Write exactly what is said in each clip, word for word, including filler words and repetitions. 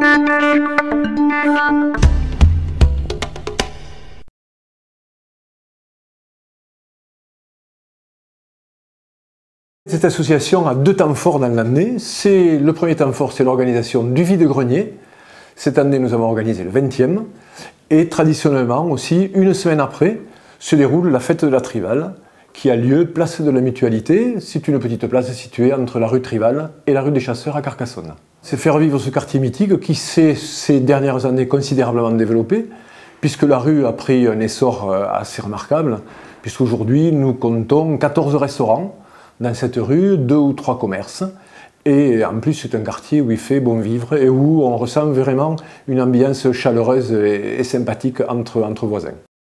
Cette association a deux temps forts dans l'année. Le premier temps fort, c'est l'organisation du vide-grenier. Cette année, nous avons organisé le vingtième. Et traditionnellement aussi, une semaine après, se déroule la fête de la Trivale, qui a lieu place de la Mutualité. C'est une petite place située entre la rue Trivale et la rue des Chasseurs à Carcassonne. C'est faire vivre ce quartier mythique qui s'est ces dernières années considérablement développé, puisque la rue a pris un essor assez remarquable, puisqu'aujourd'hui nous comptons quatorze restaurants dans cette rue, deux ou trois commerces. Et en plus, c'est un quartier où il fait bon vivre et où on ressent vraiment une ambiance chaleureuse et, et sympathique entre, entre voisins.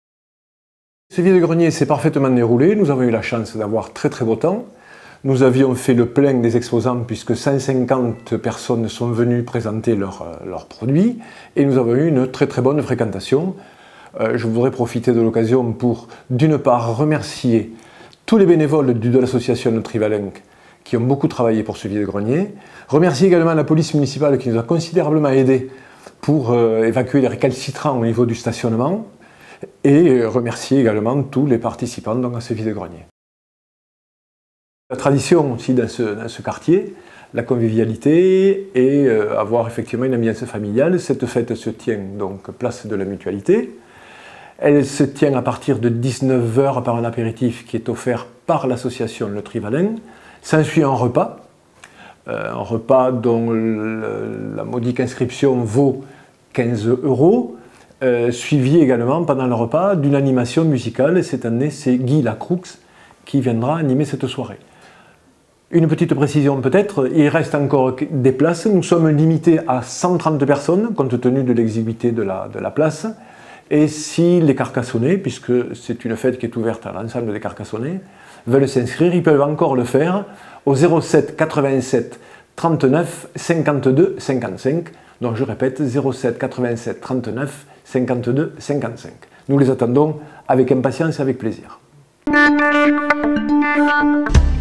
Ce vide-grenier s'est parfaitement déroulé. Nous avons eu la chance d'avoir très très beau temps. Nous avions fait le plein des exposants puisque cent cinquante personnes sont venues présenter leurs leurs produits et nous avons eu une très très bonne fréquentation. Euh, je voudrais profiter de l'occasion pour, d'une part, remercier tous les bénévoles de l'association Trivalenc qui ont beaucoup travaillé pour ce vide-grenier. Remercier également la police municipale qui nous a considérablement aidés pour euh, évacuer les récalcitrants au niveau du stationnement. Et remercier également tous les participants donc, à ce vide-grenier. La tradition aussi dans ce, dans ce quartier, la convivialité et euh, avoir effectivement une ambiance familiale. Cette fête se tient donc place de la Mutualité. Elle se tient à partir de dix-neuf heures par un apéritif qui est offert par l'association Le Trivalin. S'ensuit un repas, euh, un repas dont le, la modique inscription vaut quinze euros, euh, suivi également pendant le repas d'une animation musicale. Cette année, c'est Guy Lacroux qui viendra animer cette soirée. Une petite précision peut-être, il reste encore des places. Nous sommes limités à cent trente personnes compte tenu de l'exiguïté de la, de la place. Et si les Carcassonnais, puisque c'est une fête qui est ouverte à l'ensemble des Carcassonnais, veulent s'inscrire, ils peuvent encore le faire au zéro sept quatre-vingt-sept trente-neuf cinquante-deux cinquante-cinq. Donc je répète, zéro sept quatre-vingt-sept trente-neuf cinquante-deux cinquante-cinq. Nous les attendons avec impatience et avec plaisir.